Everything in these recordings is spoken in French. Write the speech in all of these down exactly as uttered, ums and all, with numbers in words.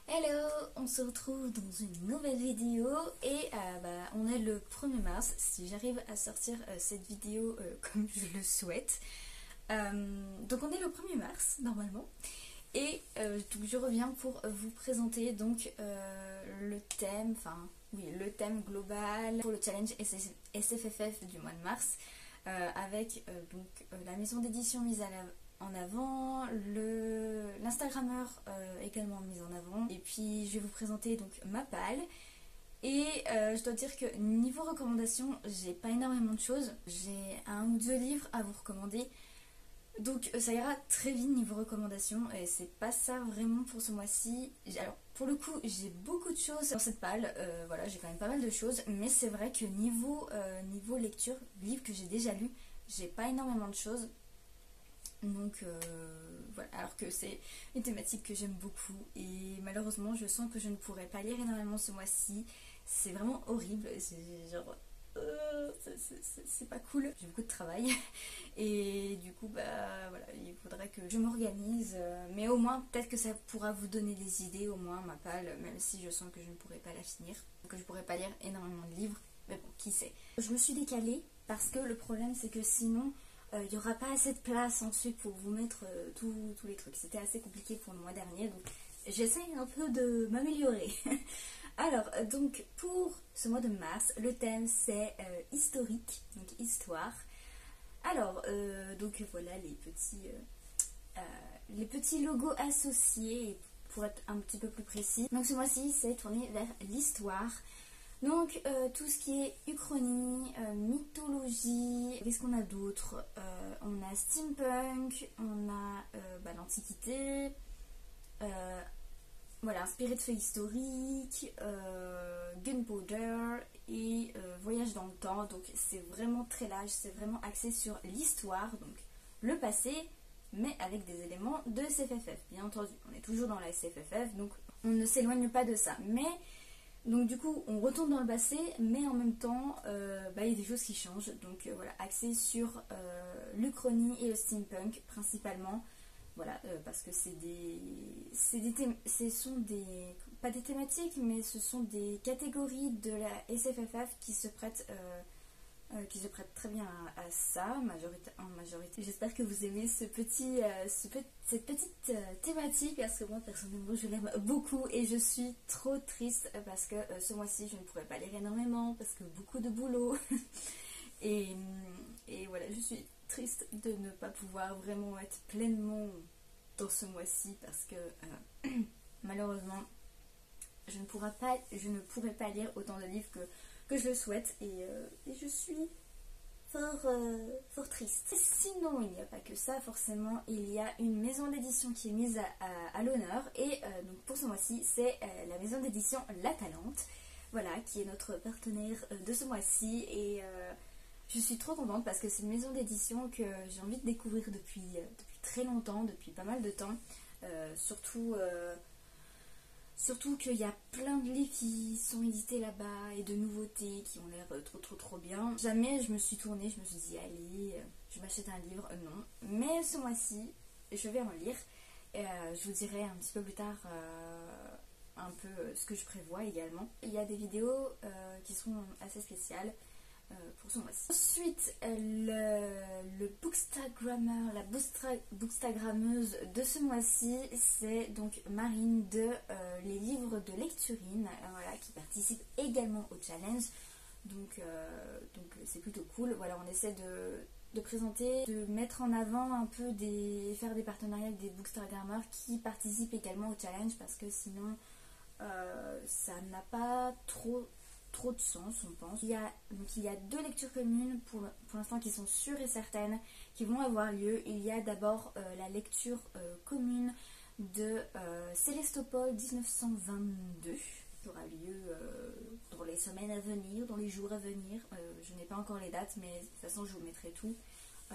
Hello, on se retrouve dans une nouvelle vidéo et euh, bah, on est le premier mars, si j'arrive à sortir euh, cette vidéo euh, comme je le souhaite. Euh, donc on est le premier mars normalement et euh, donc je reviens pour vous présenter donc euh, le thème, enfin oui le thème global pour le challenge S F F F du mois de mars euh, avec euh, donc euh, la maison d'édition mise à la en avant, le l'Instagrammeur euh, également mis en avant, et puis je vais vous présenter donc ma palle. Et euh, je dois dire que niveau recommandation, j'ai pas énormément de choses, j'ai un ou deux livres à vous recommander, donc ça ira très vite niveau recommandation et c'est pas ça vraiment pour ce mois-ci. Alors pour le coup j'ai beaucoup de choses dans cette palle, euh, voilà, j'ai quand même pas mal de choses, mais c'est vrai que niveau, euh, niveau lecture, livres que j'ai déjà lus, j'ai pas énormément de choses. Donc euh, voilà, alors que c'est une thématique que j'aime beaucoup et malheureusement je sens que je ne pourrai pas lire énormément ce mois-ci. C'est vraiment horrible, c'est genre euh, c'est pas cool, j'ai beaucoup de travail et du coup bah voilà, il faudrait que je m'organise, mais au moins peut-être que ça pourra vous donner des idées, au moins ma palle, même si je sens que je ne pourrai pas la finir, que je pourrai pas lire énormément de livres, mais bon, qui sait. Je me suis décalée parce que le problème c'est que sinon il euh, n'y aura pas assez de place ensuite pour vous mettre euh, tous les trucs. C'était assez compliqué pour le mois dernier, donc j'essaye un peu de m'améliorer. Alors, donc pour ce mois de mars, le thème c'est euh, historique, donc histoire. Alors, euh, donc voilà les petits, euh, euh, les petits logos associés, pour être un petit peu plus précis. Donc ce mois-ci, c'est tourné vers l'histoire. Donc euh, tout ce qui est uchronie, euh, mythologie, qu'est-ce qu'on a d'autre, euh, on a steampunk, on a euh, bah, l'antiquité, euh, voilà, inspiré de faits historiques, euh, gunpowder et euh, voyage dans le temps. Donc c'est vraiment très large, c'est vraiment axé sur l'histoire, donc le passé, mais avec des éléments de S F F F, bien entendu. On est toujours dans la S F F F, donc on ne s'éloigne pas de ça, mais... Donc du coup on retourne dans le passé, mais en même temps euh, bah, il y a des choses qui changent, donc euh, voilà, axé sur euh, l'Uchronie et le steampunk principalement, voilà, euh, parce que c'est des, c'est des thém- ce sont des, pas des thématiques, mais ce sont des catégories de la S F F F qui se prêtent, euh, euh, qui se prêtent très bien à, à ça, majorité, en majorité. J'espère que vous aimez ce petit, euh, ce pe cette petite euh, thématique, parce que moi personnellement je l'aime beaucoup et je suis trop triste parce que euh, ce mois-ci je ne pourrais pas lire énormément parce que beaucoup de boulot et, et voilà, je suis triste de ne pas pouvoir vraiment être pleinement dans ce mois-ci parce que euh, malheureusement je ne pourrai pas, je ne pourrai pas lire autant de livres que, que je le souhaite et, euh, et je suis Fort, euh, fort triste. Sinon, il n'y a pas que ça, forcément, il y a une maison d'édition qui est mise à, à, à l'honneur, et euh, donc pour ce mois-ci, c'est euh, la maison d'édition La Talente, voilà, qui est notre partenaire euh, de ce mois-ci, et euh, je suis trop contente parce que c'est une maison d'édition que j'ai envie de découvrir depuis, euh, depuis très longtemps, depuis pas mal de temps, euh, surtout... Euh, Surtout qu'il y a plein de livres qui sont édités là-bas et de nouveautés qui ont l'air trop trop trop bien. Jamais je me suis tournée, je me suis dit allez, je m'achète un livre, non. Mais ce mois-ci, je vais en lire. Et, euh, je vous dirai un petit peu plus tard euh, un peu ce que je prévois également. Il y a des vidéos euh, qui seront assez spéciales euh, pour ce mois-ci. Ensuite, le, le bookstagrammeur, la bookstagrammeuse de ce mois-ci, c'est donc Marine de euh, Les Livres de Lecturine, euh, voilà, qui participe également au challenge. Donc euh, donc c'est plutôt cool. Voilà, on essaie de, de présenter, de mettre en avant un peu des, faire des partenariats avec des bookstagrammeurs qui participent également au challenge parce que sinon euh, ça n'a pas trop trop de sens, on pense. Il y a, donc il y a deux lectures communes pour, pour l'instant qui sont sûres et certaines qui vont avoir lieu. Il y a d'abord euh, la lecture euh, commune de euh, Célestopol dix-neuf cent vingt-deux qui aura lieu euh, dans les semaines à venir, dans les jours à venir. Euh, je n'ai pas encore les dates, mais de toute façon je vous mettrai tout euh,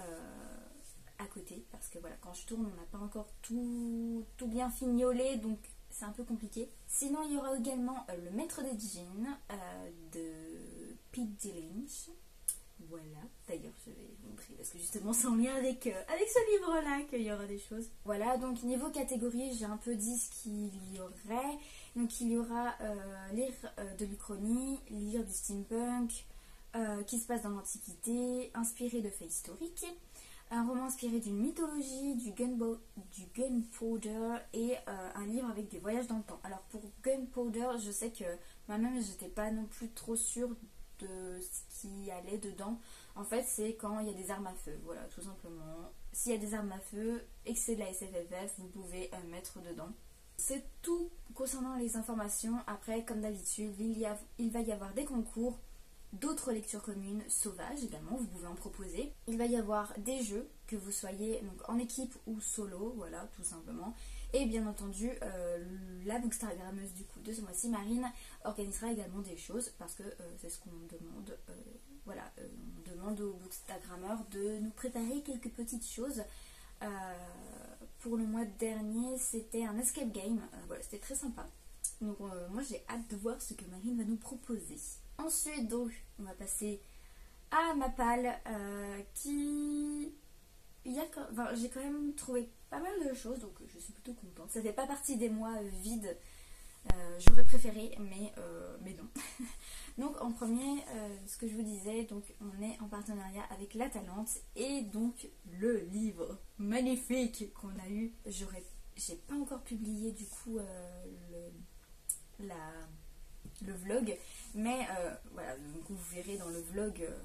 à côté parce que voilà, quand je tourne on n'a pas encore tout, tout bien fignolé, donc c'est un peu compliqué. Sinon, il y aura également euh, Le Maître des Djinns euh, de Pete Lynch. Voilà, d'ailleurs je vais vous montrer parce que justement c'est en lien avec, euh, avec ce livre-là qu'il y aura des choses. Voilà, donc niveau catégorie, j'ai un peu dit ce qu'il y aurait. Donc il y aura euh, lire euh, de l'Uchronie, lire du steampunk, euh, qui se passe dans l'Antiquité, inspiré de faits historiques, un roman inspiré d'une mythologie, du, gunbo- du gunpowder et euh, un livre avec des voyages dans le temps. Alors pour gunpowder, je sais que moi-même j'étais pas non plus trop sûre de ce qui allait dedans. En fait, c'est quand il y a des armes à feu, voilà, tout simplement. S'il y a des armes à feu et que c'est de la S F F F, vous pouvez euh, mettre dedans. C'est tout concernant les informations. Après, comme d'habitude, il, y a, il va y avoir des concours, d'autres lectures communes sauvages également, vous pouvez en proposer. Il va y avoir des jeux, que vous soyez donc en équipe ou solo, voilà, tout simplement. Et bien entendu, euh, la bookstagrammeuse du coup de ce mois-ci, Marine, organisera également des choses parce que euh, c'est ce qu'on demande. Euh, voilà, euh, on demande aux bookstagrammeurs de nous préparer quelques petites choses. Euh, pour le mois dernier, c'était un escape game. Euh, voilà, c'était très sympa. Donc euh, moi j'ai hâte de voir ce que Marine va nous proposer. Ensuite, donc, on va passer à ma palle euh, qui... Il y a, enfin, j'ai quand même trouvé pas mal de choses, donc je suis plutôt contente. Ça fait pas partie des mois euh, vides. Euh, J'aurais préféré, mais, euh, mais non. Donc en premier, euh, ce que je vous disais, donc on est en partenariat avec La Talente et donc le livre magnifique qu'on a eu. J'aurais, j'ai pas encore publié du coup euh, le, la, le vlog, mais euh, voilà, donc vous verrez dans le vlog, euh,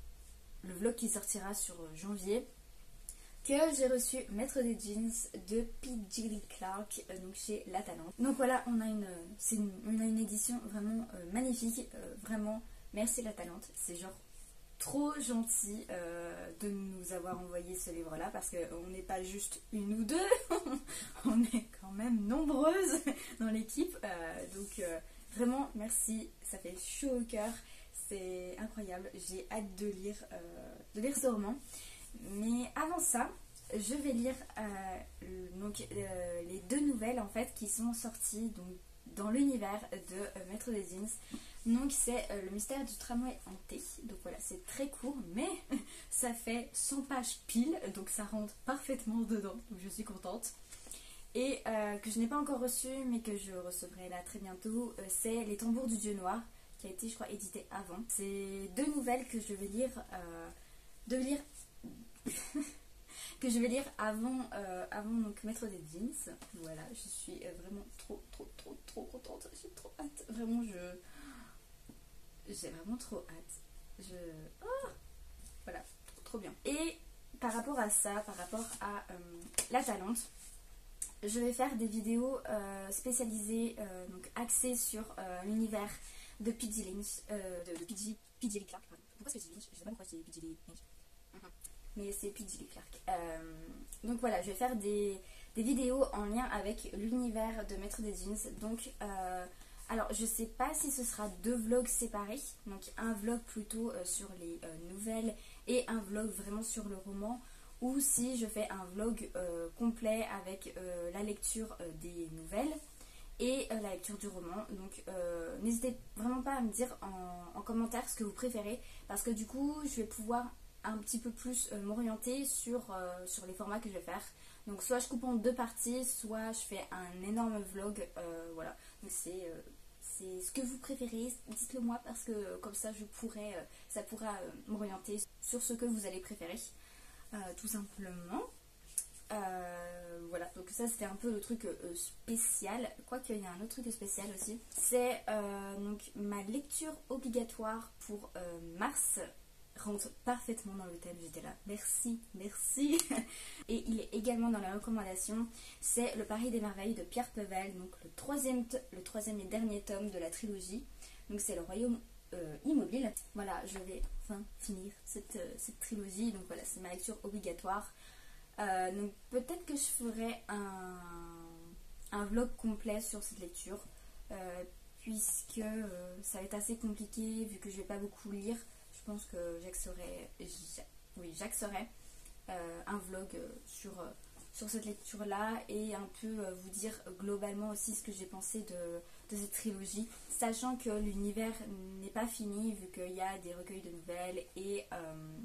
le vlog qui sortira sur janvier, que j'ai reçu Maître des Jeans de P. Diddy Clark, euh, donc chez La Talente. Donc voilà, on a une, c'est une, on a une édition vraiment euh, magnifique, euh, vraiment merci La Talente, c'est genre trop gentil euh, de nous avoir envoyé ce livre là parce qu'on n'est pas juste une ou deux, on est quand même nombreuses dans l'équipe, euh, donc euh, vraiment merci, ça fait chaud au cœur, c'est incroyable, j'ai hâte de lire, euh, de lire ce roman. Mais avant ça, je vais lire euh, donc, euh, les deux nouvelles en fait qui sont sorties donc, dans l'univers de euh, Maître des Jeans. Donc c'est euh, le mystère du tramway hanté. Donc voilà, c'est très court, mais ça fait cent pages pile, donc ça rentre parfaitement dedans. Donc je suis contente. Et euh, que je n'ai pas encore reçu, mais que je recevrai là très bientôt, euh, c'est Les Tambours du Dieu Noir, qui a été, je crois, édité avant. C'est deux nouvelles que je vais lire, euh, de lire. que je vais lire avant, euh, avant donc Maître des Jeans. Voilà, je suis euh, vraiment trop, trop, trop, trop contente. J'ai trop hâte. Vraiment, je... J'ai vraiment trop hâte. Je... Oh voilà, trop, trop bien. Et par rapport à ça, par rapport à euh, La Talente, je vais faire des vidéos euh, spécialisées, euh, donc axées sur euh, l'univers de P J Lynch, euh, de, de P J, P J Clark, pardon. Pourquoi est-ce que je dis Lynch? Je sais pas pourquoi je dis P J Lynch. Mais c'est P J Clark. Euh, donc voilà, je vais faire des, des vidéos en lien avec l'univers de Maître des Jeans. Donc, euh, alors je sais pas si ce sera deux vlogs séparés. Donc un vlog plutôt euh, sur les euh, nouvelles et un vlog vraiment sur le roman. Ou si je fais un vlog euh, complet avec euh, la lecture euh, des nouvelles et euh, la lecture du roman. Donc euh, n'hésitez vraiment pas à me dire en, en commentaire ce que vous préférez. Parce que du coup, je vais pouvoir un petit peu plus euh, m'orienter sur, euh, sur les formats que je vais faire. Donc soit je coupe en deux parties, soit je fais un énorme vlog, euh, voilà. Donc c'est euh, c'est ce que vous préférez, dites-le moi parce que euh, comme ça je pourrais, euh, ça pourra euh, m'orienter sur ce que vous allez préférer, euh, tout simplement. Euh, voilà, donc ça c'était un peu le truc euh, spécial, quoique il y a un autre truc spécial aussi. C'est euh, donc ma lecture obligatoire pour euh, mars rentre parfaitement dans le thème, j'étais là, merci, merci. Et il est également dans la recommandation, c'est Le Paris des Merveilles de Pierre Pevel, donc le troisième, le troisième et dernier tome de la trilogie. Donc c'est le Royaume euh, Immobile. Voilà, je vais enfin finir cette, euh, cette trilogie, donc voilà, c'est ma lecture obligatoire. Euh, donc peut-être que je ferai un, un vlog complet sur cette lecture, euh, puisque euh, ça va être assez compliqué vu que je vais pas beaucoup lire. Je pense que j'axerai, oui, j'axerai euh, un vlog sur, sur cette lecture-là et un peu euh, vous dire globalement aussi ce que j'ai pensé de, de cette trilogie, sachant que l'univers n'est pas fini vu qu'il y a des recueils de nouvelles et, euh,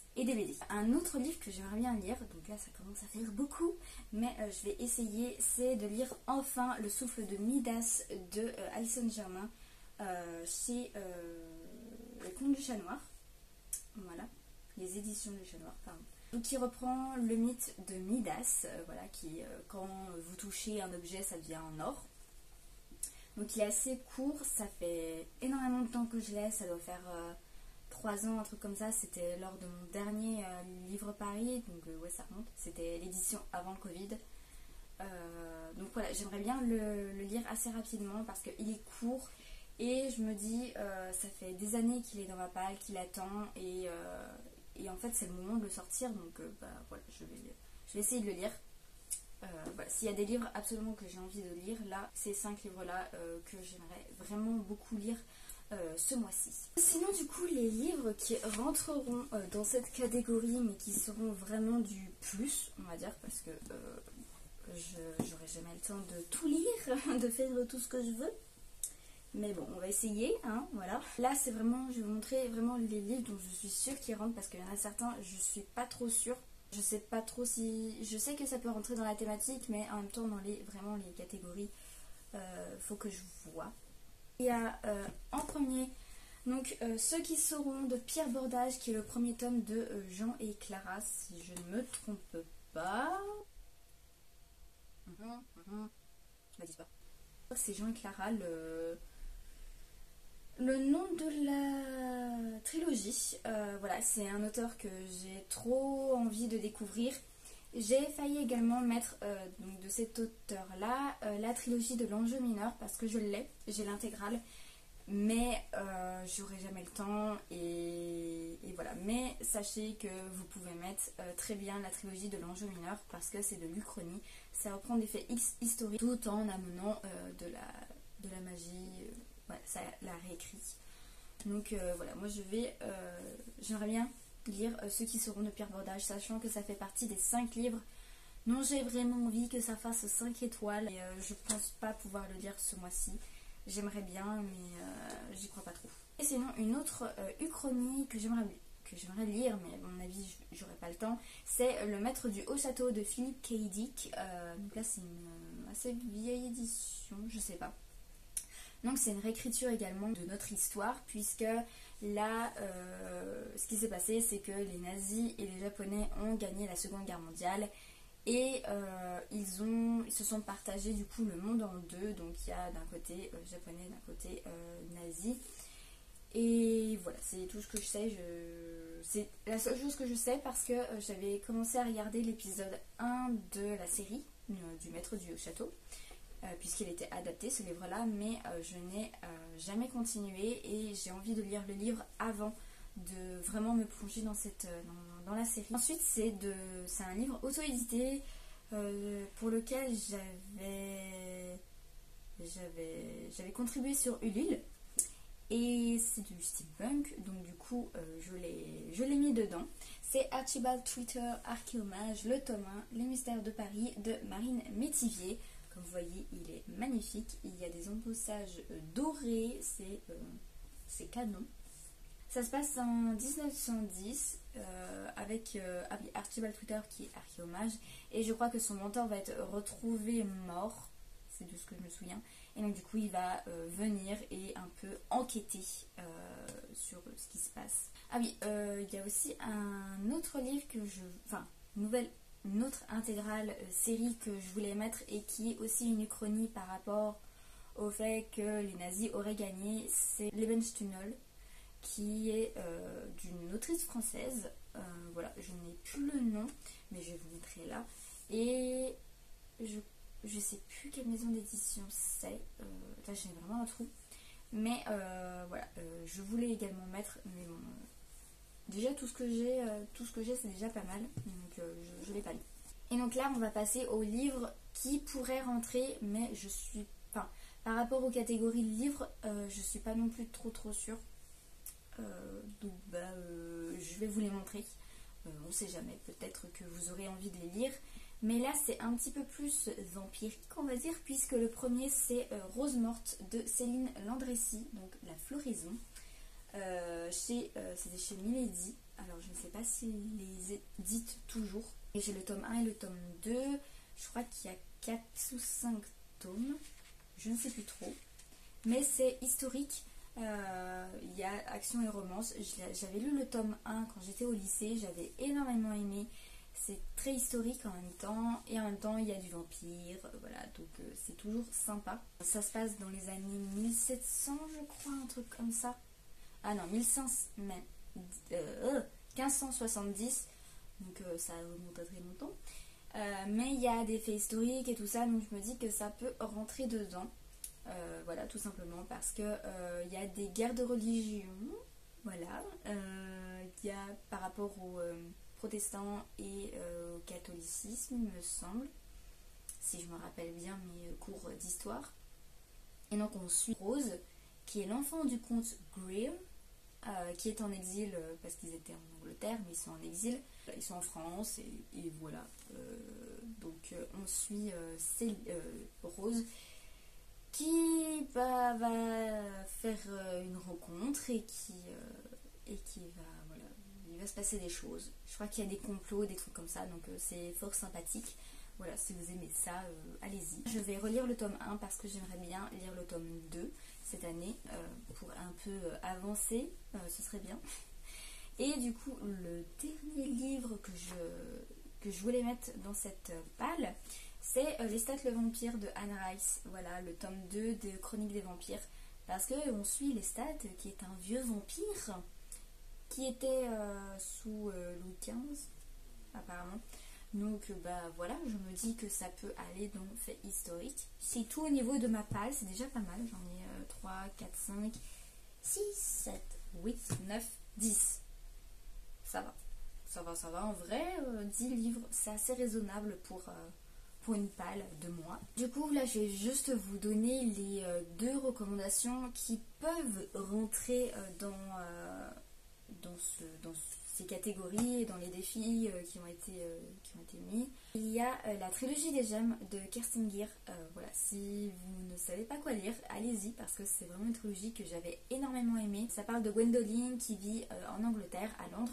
et des B D. Un autre livre que j'aimerais bien lire, donc là ça commence à faire beaucoup, mais euh, je vais essayer, c'est de lire enfin Le souffle de Midas de euh, Alison Germain euh, chez euh, Le Conte du Chat Noir. Voilà, les éditions du Chat Noir, pardon. Donc qui reprend le mythe de Midas, euh, voilà, qui euh, quand vous touchez un objet ça devient en or. Donc il est assez court, ça fait énormément de temps que je l'ai, ça doit faire euh, trois ans, un truc comme ça. C'était lors de mon dernier euh, livre Paris, donc euh, ouais ça remonte, c'était l'édition avant le Covid. Euh, donc voilà, j'aimerais bien le, le lire assez rapidement parce qu'il est court et je me dis, euh, ça fait des années qu'il est dans ma palle, qu'il attend et, euh, et en fait c'est le moment de le sortir, donc euh, bah, voilà, je vais, je vais essayer de le lire. Euh, voilà. S'il y a des livres absolument que j'ai envie de lire, là, ces cinq livres-là euh, que j'aimerais vraiment beaucoup lire euh, ce mois-ci. Sinon, du coup, les livres qui rentreront euh, dans cette catégorie, mais qui seront vraiment du plus, on va dire, parce que euh, je j'aurai jamais le temps de tout lire, de faire tout ce que je veux. Mais bon, on va essayer, hein, voilà. Là, c'est vraiment, je vais vous montrer vraiment les livres dont je suis sûre qu'ils rentrent, parce qu'il y en a certains, je suis pas trop sûre. Je sais pas trop si... Je sais que ça peut rentrer dans la thématique, mais en même temps, dans les vraiment les catégories, euh, faut que je vois. Il y a euh, en premier, donc euh, Ceux qui sauront de Pierre Bordage, qui est le premier tome de euh, Jean et Clara, si je ne me trompe pas. Mmh, mmh. Bah, dis pas. C'est Jean et Clara, le... Le nom de la trilogie, euh, voilà, c'est un auteur que j'ai trop envie de découvrir. J'ai failli également mettre euh, donc de cet auteur-là euh, la trilogie de l'Enjeu mineur parce que je l'ai, j'ai l'intégrale, mais euh, j'aurai jamais le temps et, et voilà. Mais sachez que vous pouvez mettre euh, très bien la trilogie de l'Enjeu mineur parce que c'est de l'Uchronie, ça reprend des faits historiques tout en amenant euh, de, la, de la magie. Euh, Voilà, ça la réécrit. Donc euh, voilà, moi je vais, euh, j'aimerais bien lire euh, Ceux qui seront de Pierre Bordage, sachant que ça fait partie des cinq livres dont j'ai vraiment envie que ça fasse cinq étoiles. Et euh, je pense pas pouvoir le lire ce mois-ci. J'aimerais bien, mais euh, j'y crois pas trop. Et sinon, une autre euh, Uchronie que j'aimerais que j'aimerais lire, mais à mon avis j'aurais pas le temps, c'est Le Maître du Haut Château de Philippe K. Dick. Euh, donc là c'est une euh, assez vieille édition, je sais pas. Donc c'est une réécriture également de notre histoire, puisque là, euh, ce qui s'est passé, c'est que les nazis et les japonais ont gagné la Seconde Guerre mondiale, et euh, ils, ont, ils se sont partagés du coup le monde en deux, donc il y a d'un côté euh, japonais, d'un côté euh, nazi, et voilà, c'est tout ce que je sais, je... c'est la seule chose que je sais parce que euh, j'avais commencé à regarder l'épisode un de la série euh, du Maître du Château, Euh, puisqu'il était adapté ce livre là, mais euh, je n'ai euh, jamais continué et j'ai envie de lire le livre avant de vraiment me plonger dans, cette, euh, dans, dans la série. Ensuite c'est de c'est un livre auto-édité euh, pour lequel j'avais j'avais j'avais contribué sur Ulule et c'est du steampunk, donc du coup euh, je l'ai je l'ai mis dedans. C'est Archibald Twitter Archéomage, le tome un, Les Mystères de Paris de Marine Métivier. Comme vous voyez, il est magnifique. Il y a des embossages euh, dorés, c'est euh, canon. Ça se passe en dix-neuf cent dix euh, avec euh, Archibald Twitter qui est archéomage. Et je crois que son mentor va être retrouvé mort. C'est de ce que je me souviens. Et donc du coup, il va euh, venir et un peu enquêter euh, sur ce qui se passe. Ah oui, euh, il y a aussi un autre livre que je... Enfin, une nouvelle... Une autre intégrale euh, série que je voulais mettre et qui est aussi une uchronie par rapport au fait que les nazis auraient gagné, c'est Lebensstunnel, qui est euh, d'une autrice française. Euh, voilà, je n'ai plus le nom, mais je vais vous montrer là. Et je je sais plus quelle maison d'édition c'est. Euh, là, j'ai vraiment un trou. Mais euh, voilà, euh, je voulais également mettre, mais bon. Euh, Déjà tout ce que j'ai, euh, tout ce que j'ai c'est déjà pas mal, donc euh, je ne l'ai pas lu. Et donc là on va passer aux livres qui pourraient rentrer, mais je suis, enfin par rapport aux catégories de livres, euh, je suis pas non plus trop trop sûre. Euh, donc bah euh, je vais vous les montrer. Euh, on sait jamais, peut-être que vous aurez envie de les lire. Mais là c'est un petit peu plus vampirique on va dire, puisque le premier c'est euh, Rose morte de Céline Landrecy, donc La Floraison. Euh, chez, euh, c'était chez Milady. alors je ne sais pas s'ils les éditent toujours. Et j'ai le tome un et le tome deux, je crois qu'il y a quatre ou cinq tomes, je ne sais plus trop. Mais c'est historique, euh, il y a action et romance. J'avais lu le tome un quand j'étais au lycée, j'avais énormément aimé. C'est très historique en même temps, et en même temps il y a du vampire, voilà, donc euh, c'est toujours sympa. Ça se passe dans les années mille sept cents, je crois, un truc comme ça. Ah non, mille cinq cents, mais, euh, quinze cent soixante-dix, donc euh, ça remonte à très longtemps. Euh, mais il y a des faits historiques et tout ça, donc je me dis que ça peut rentrer dedans. Euh, voilà, tout simplement parce que euh, il y a des guerres de religion, voilà. Euh, il y a par rapport aux euh, protestants et euh, au catholicisme, il me semble, si je me rappelle bien mes cours d'histoire. Et donc on suit Rose, qui est l'enfant du comte Grimm, euh, qui est en exil euh, parce qu'ils étaient en Angleterre, mais ils sont en exil. Ils sont en France et, et voilà. Euh, donc euh, on suit euh, euh, Rose, qui bah, va faire euh, une rencontre et qui, euh, et qui va, voilà, il va se passer des choses. Je crois qu'il y a des complots, des trucs comme ça, donc euh, c'est fort sympathique. Voilà, si vous aimez ça, euh, allez-y. Je vais relire le tome un parce que j'aimerais bien lire le tome deux cette année euh, pour un peu euh, avancer, euh, ce serait bien. Et du coup, le dernier livre que je, que je voulais mettre dans cette palle, c'est euh, Lestat le vampire de Anne Rice. Voilà, le tome deux de Chroniques des vampires. Parce qu'on suit Lestat, qui est un vieux vampire, qui était euh, sous euh, Louis quinze, apparemment. Donc bah voilà, je me dis que ça peut aller dans fait historique. C'est tout au niveau de ma palle, c'est déjà pas mal. J'en ai euh, trois, quatre, cinq, six, sept, huit, neuf, dix. Ça va, ça va, ça va. En vrai, euh, dix livres, c'est assez raisonnable pour, euh, pour une palle de moi. Du coup, là, je vais juste vous donner les euh, deux recommandations qui peuvent rentrer euh, dans, euh, dans, ce, dans ces catégories, dans les défis euh, qui, ont été, euh, qui ont été mis. Il y a euh, la trilogie des gemmes de Kerstin Gier. Euh, voilà, si vous ne savez pas quoi lire, allez-y parce que c'est vraiment une trilogie que j'avais énormément aimée. Ça parle de Gwendoline qui vit euh, en Angleterre, à Londres.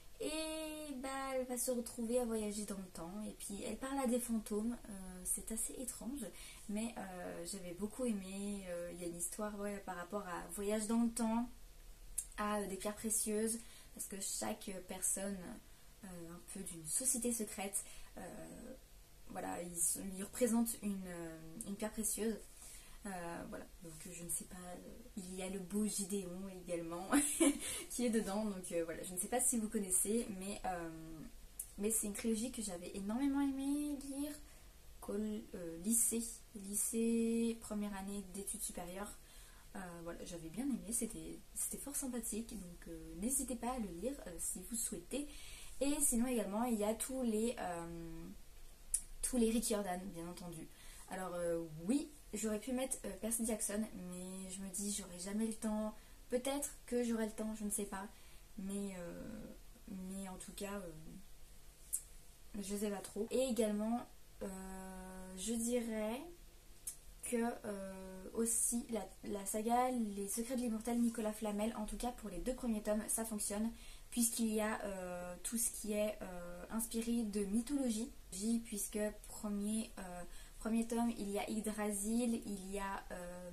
Et bah, elle va se retrouver à voyager dans le temps. Et puis elle parle à des fantômes. Euh, c'est assez étrange. Mais euh, j'avais beaucoup aimé. Euh, il y a une histoire ouais, par rapport à voyage dans le temps, à euh, des pierres précieuses. Parce que chaque personne, euh, un peu d'une société secrète, euh, voilà, il, il représente une, euh, une pierre précieuse. Euh, voilà, donc je ne sais pas, euh, il y a le beau Gideon également qui est dedans, donc euh, voilà, je ne sais pas si vous connaissez, mais, euh, mais c'est une trilogie que j'avais énormément aimé lire, Col, euh, lycée, lycée, première année d'études supérieures. Euh, voilà, j'avais bien aimé, c'était c'était fort sympathique, donc euh, n'hésitez pas à le lire euh, si vous souhaitez. Et sinon également, il y a tous les euh, tous les Rick Riordan, bien entendu. Alors euh, oui, j'aurais pu mettre euh, Percy Jackson, mais je me dis j'aurais jamais le temps. Peut-être que j'aurai le temps, je ne sais pas. Mais, euh, mais en tout cas, euh, je sais pas trop. Et également, euh, je dirais que euh, aussi la, la saga Les Secrets de l'Immortel Nicolas Flamel, en tout cas pour les deux premiers tomes, ça fonctionne, puisqu'il y a euh, tout ce qui est euh, inspiré de mythologie, puisque premier, euh, premier tome, il y a Yggdrasil, il y a euh,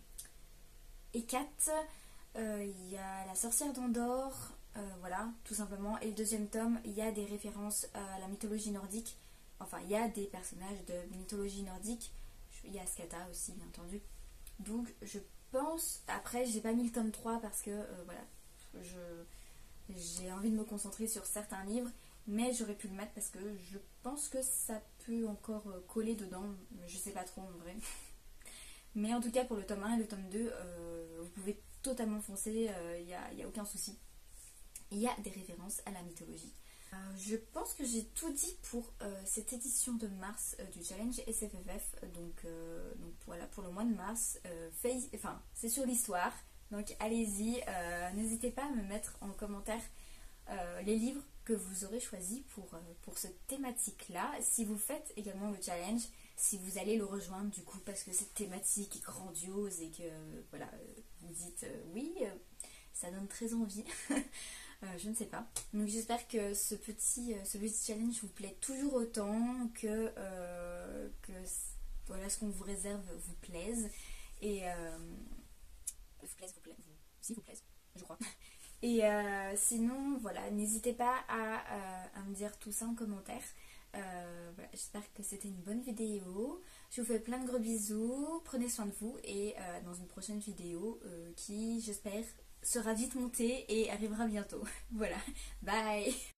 Hécate, euh, il y a la sorcière d'Andorre, euh, voilà, tout simplement. Et le deuxième tome, il y a des références à la mythologie nordique, enfin, il y a des personnages de mythologie nordique. Il y a Skata aussi, bien entendu. Donc, je pense... Après, j'ai pas mis le tome trois parce que, euh, voilà, je j'ai envie de me concentrer sur certains livres. Mais j'aurais pu le mettre parce que je pense que ça peut encore coller dedans. Je sais pas trop, en vrai. Mais en tout cas, pour le tome un et le tome deux, euh, vous pouvez totalement foncer. Il euh, n'y a, y a aucun souci. Il y a des références à la mythologie. Euh, je pense que j'ai tout dit pour euh, cette édition de mars euh, du challenge S F F F. Donc, euh, donc voilà, pour le mois de mars, euh, fait, enfin, c'est sur l'histoire. Donc allez-y, euh, n'hésitez pas à me mettre en commentaire euh, les livres que vous aurez choisis pour, euh, pour cette thématique-là. Si vous faites également le challenge, si vous allez le rejoindre du coup, parce que cette thématique est grandiose et que voilà, vous dites euh, oui, euh, ça donne très envie. Euh, je ne sais pas. Donc j'espère que ce petit, euh, ce petit challenge vous plaît toujours autant, que, euh, que voilà, ce qu'on vous réserve vous plaise. Et euh, vous plaise, vous plaise, vous, si vous plaise, je crois. Et euh, sinon, voilà, n'hésitez pas à, euh, à me dire tout ça en commentaire. Euh, voilà, j'espère que c'était une bonne vidéo. Je vous fais plein de gros bisous. Prenez soin de vous et euh, dans une prochaine vidéo euh, qui, j'espère, sera vite montée et arrivera bientôt. Voilà, bye!